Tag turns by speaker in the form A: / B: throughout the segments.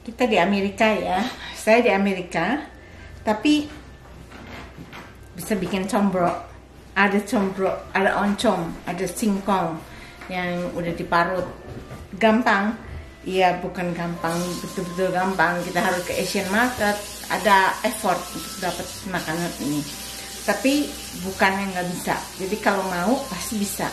A: Kita di Amerika ya, saya di Amerika, tapi bisa bikin combro. Ada combro, ada oncom, ada singkong yang udah diparut. Gampang, ya bukan gampang, betul-betul gampang. Kita harus ke Asian market, ada effort untuk dapat makanan ini. Tapi bukan yang nggak bisa. Jadi kalau mau pasti bisa.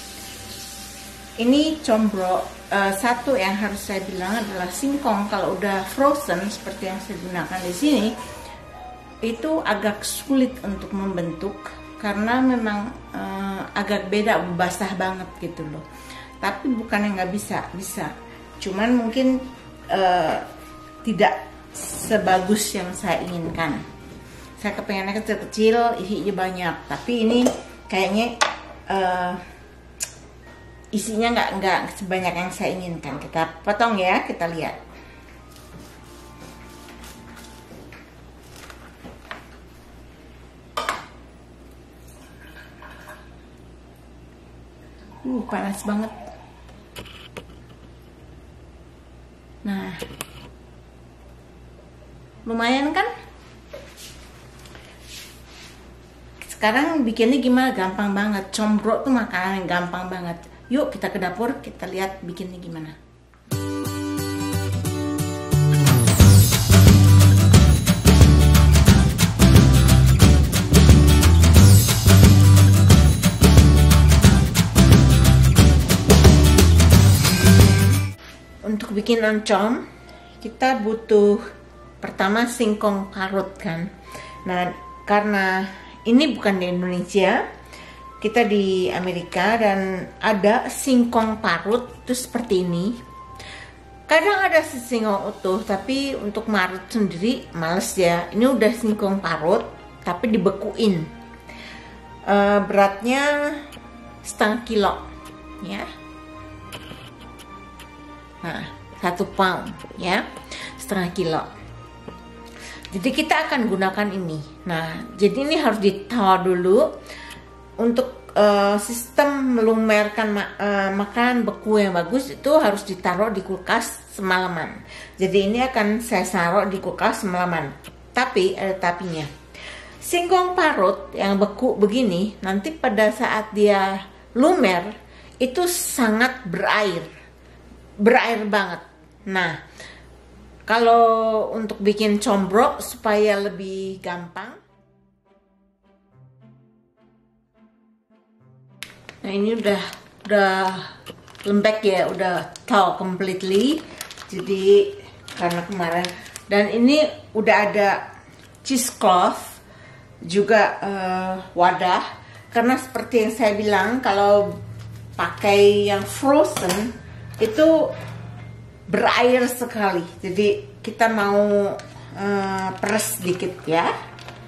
A: Ini combro. Satu yang harus saya bilang adalah singkong kalau udah frozen seperti yang saya gunakan di sini itu agak sulit untuk membentuk karena memang agak beda, basah banget gitu loh. Tapi bukan yang nggak bisa, bisa. Cuman mungkin tidak sebagus yang saya inginkan. Saya kepengennya kecil-kecil, isinya banyak. Tapi ini kayaknya isinya nggak sebanyak yang saya inginkan. Kita potong ya, kita lihat. Panas banget. Nah, lumayan kan? Sekarang bikinnya gimana? Gampang banget. Combro tuh makanan yang gampang banget. Yuk kita ke dapur, kita lihat bikinnya gimana. Untuk bikin oncom, kita butuh pertama singkong parut kan. Nah, karena ini bukan di Indonesia, kita di Amerika dan ada singkong parut itu seperti ini. Kadang ada singkong utuh, tapi untuk marut sendiri males ya. Ini udah singkong parut tapi dibekuin. Beratnya setengah kilo ya. Nah, 1 pound ya, setengah kilo. Jadi kita akan gunakan ini. Nah, jadi ini harus ditaruh dulu. Untuk sistem melumerkan makanan beku yang bagus itu harus ditaruh di kulkas semalaman. Jadi ini akan saya taruh di kulkas semalaman. Tapi ada tapinya. Singkong parut yang beku begini nanti pada saat dia lumer itu sangat berair banget. Nah, kalau untuk bikin combro supaya lebih gampang. Nah, ini udah lembek ya, udah thaw completely. Jadi karena kemarin, dan ini udah ada cheesecloth juga, wadah. Karena seperti yang saya bilang, kalau pakai yang frozen itu berair sekali. Jadi kita mau peres sedikit ya.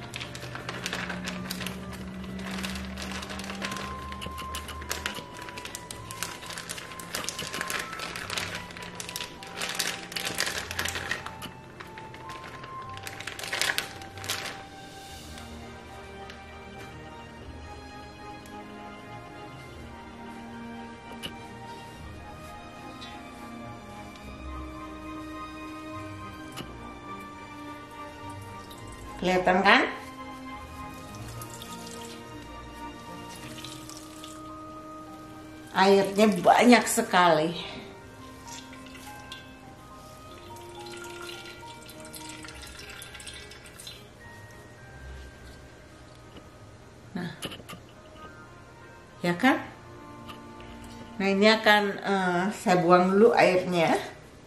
A: Kelihatan kan? Airnya banyak sekali. Nah, ya kan? Nah, ini akan saya buang dulu airnya.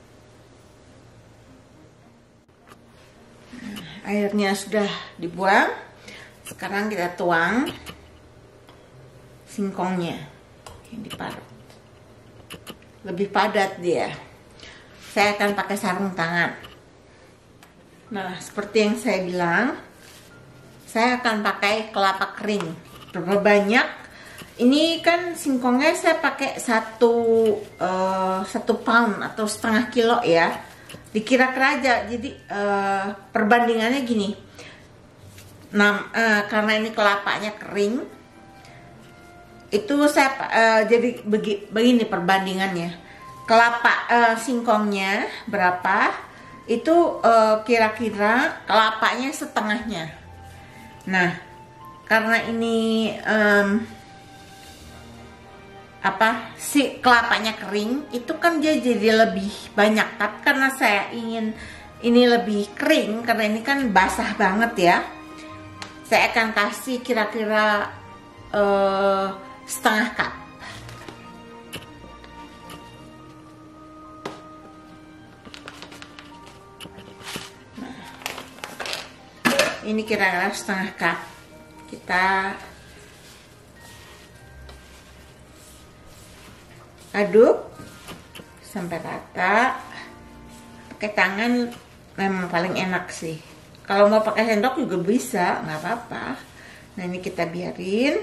A: Airnya sudah dibuang. Sekarang kita tuang singkongnya yang diparut. Lebih padat dia. Saya akan pakai sarung tangan. Nah, seperti yang saya bilang, saya akan pakai kelapa kering. Berapa banyak? Ini kan singkongnya saya pakai 1 pound atau setengah kilo ya. Dikira-kira aja. Jadi perbandingannya gini. Nah, karena ini kelapanya kering, itu saya jadi begini perbandingannya. Kelapa singkongnya berapa, itu kira-kira kelapanya setengahnya. Nah, karena ini si kelapanya kering, itu kan dia jadi lebih banyak. Tapi karena saya ingin ini lebih kering, karena ini kan basah banget ya, saya akan kasih kira-kira setengah cup. Nah, ini kira-kira setengah cup. Kita aduk sampai rata. Pakai tangan memang paling enak sih. Kalau mau pakai sendok juga bisa, nggak apa-apa. Nah, ini kita biarin.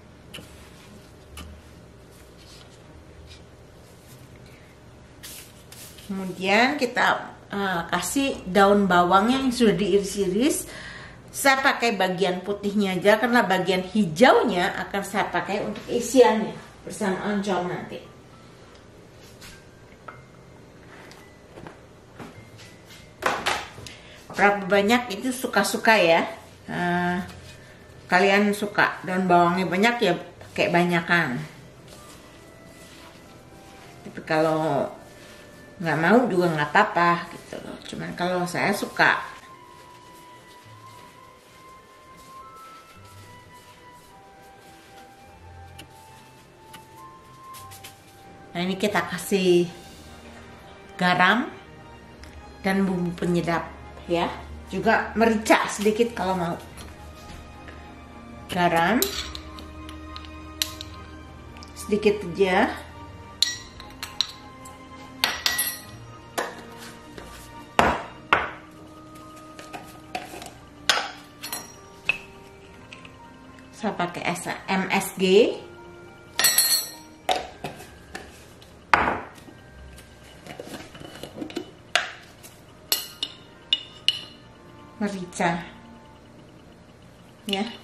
A: Kemudian kita kasih daun bawangnya yang sudah diiris-iris. Saya pakai bagian putihnya aja karena bagian hijaunya akan saya pakai untuk isiannya bersama oncom nanti. Berapa banyak itu suka-suka ya. Kalian suka daun bawangnya banyak ya pakai banyakan. Tapi kalau nggak mau juga nggak apa-apa gitu. Cuman kalau saya suka. Nah, ini kita kasih garam dan bumbu penyedap ya, juga merica sedikit kalau mau. Garam sedikit aja. Saya pakai MSG. Merica ya.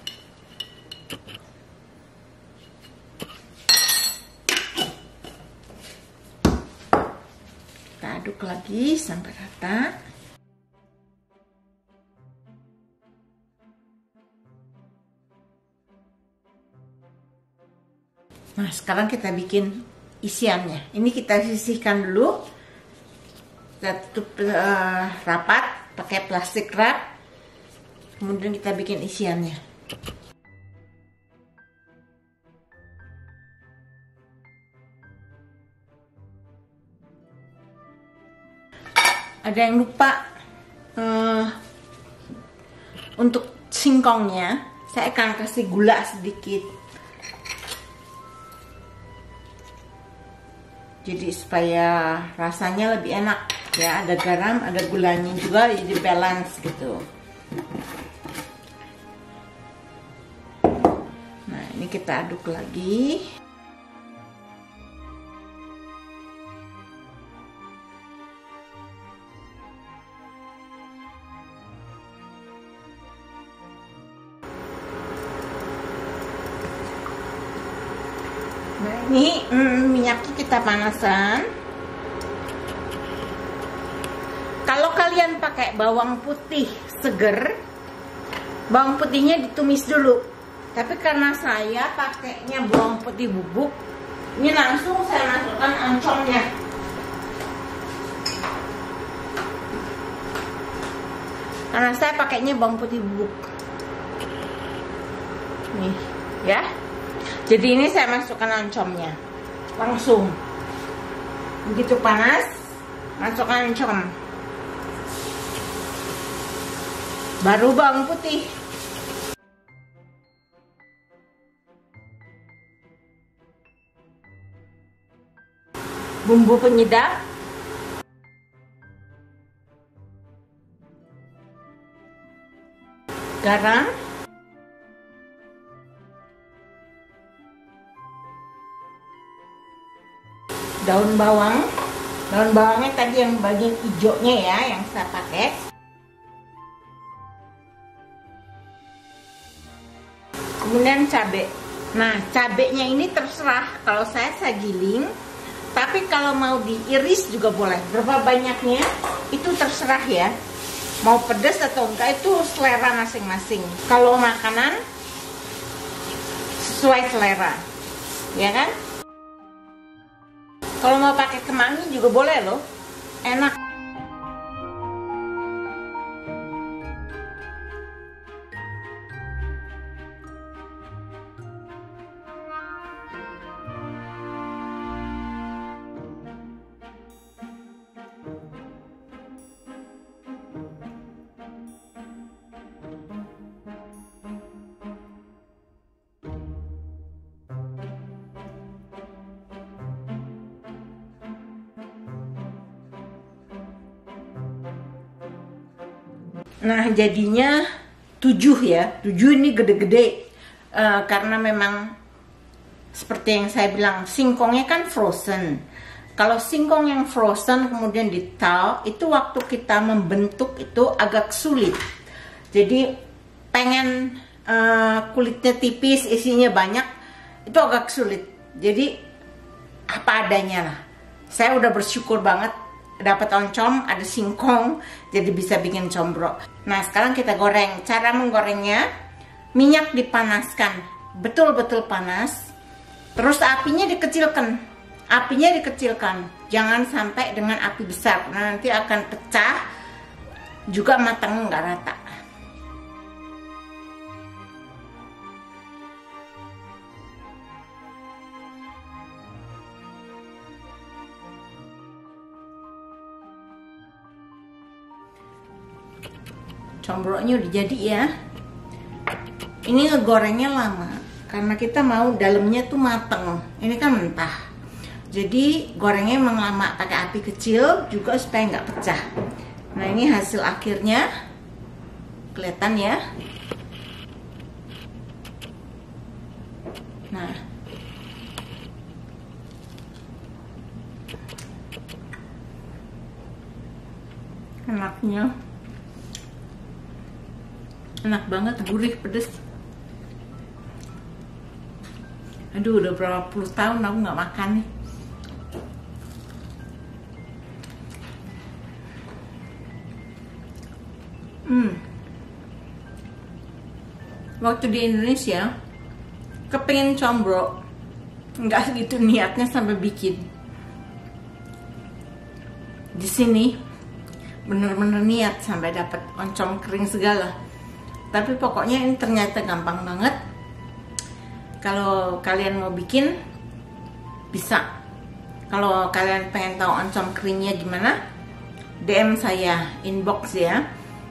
A: Kita aduk lagi sampai rata. Nah, sekarang kita bikin isiannya. Ini kita sisihkan dulu. Kita tutup rapat pakai plastik wrap. Kemudian kita bikin isiannya. Ada yang lupa untuk singkongnya, saya akan kasih gula sedikit. Jadi supaya rasanya lebih enak ya, ada garam, ada gulanya juga, jadi balance gitu. Nah, ini kita aduk lagi. Nah, ini minyaknya kita panasan. Kalau kalian pakai bawang putih seger, bawang putihnya ditumis dulu. Tapi karena saya pakainya bawang putih bubuk, ini langsung saya masukkan oncomnya. Karena saya pakainya bawang putih bubuk. Nih, ya. Jadi ini saya masukkan oncomnya. Langsung. Begitu panas, masukkan oncom. Baru bawang putih. Bumbu penyedap. Garam. Daun bawang. Daun bawangnya tadi yang bagian hijaunya ya, yang saya pakai. Kemudian cabai. Nah, cabainya ini terserah. Kalau saya giling. Tapi kalau mau diiris juga boleh. Berapa banyaknya itu itu terserah ya, mau pedas atau enggak itu selera masing-masing. Kalau makanan sesuai selera, ya kan? Kalau mau pakai kemangi juga boleh loh, enak. Nah jadinya 7 ya, 7 ini gede-gede karena memang seperti yang saya bilang, singkongnya kan frozen. Kalau singkong yang frozen kemudian ditaruh, itu waktu kita membentuk itu agak sulit. Jadi pengen kulitnya tipis, isinya banyak, itu agak sulit. Jadi apa adanya lah. Saya udah bersyukur banget dapat oncom, ada singkong, jadi bisa bikin combro. Nah sekarang kita goreng. Cara menggorengnya, minyak dipanaskan, betul-betul panas. Terus apinya dikecilkan, jangan sampai dengan api besar, nanti akan pecah, juga matangnya nggak rata. Combronya udah jadi ya. Ini ngegorengnya lama karena kita mau dalamnya tuh mateng. Ini kan mentah, jadi gorengnya emang lama, pakai api kecil juga supaya nggak pecah. Nah ini hasil akhirnya, kelihatan ya. Nah enaknya, enak banget, gurih, pedes. Aduh udah berapa puluh tahun aku nggak makan nih. Waktu di Indonesia kepengen combro, nggak segitu niatnya sampai bikin. Di sini bener-bener niat sampai dapat oncom kering segala. Tapi pokoknya ini ternyata gampang banget. Kalau kalian mau bikin, bisa. Kalau kalian pengen tahu oncom keringnya gimana, DM saya, inbox ya,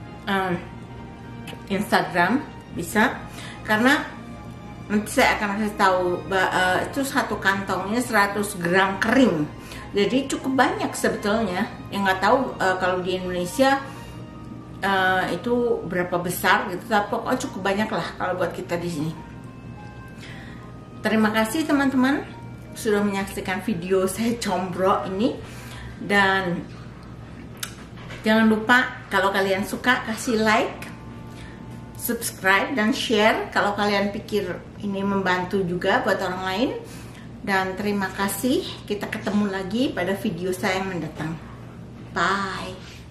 A: Instagram bisa. Karena nanti saya akan kasih tahu itu satu kantongnya 100 gram kering. Jadi cukup banyak sebetulnya. Yang nggak tahu kalau di Indonesia itu berapa besar gitu, tapi pokoknya cukup banyak lah kalau buat kita di sini. Terima kasih teman-teman sudah menyaksikan video saya combro ini, dan jangan lupa kalau kalian suka kasih like, subscribe dan share kalau kalian pikir ini membantu juga buat orang lain. Dan terima kasih, kita ketemu lagi pada video saya yang mendatang. Bye.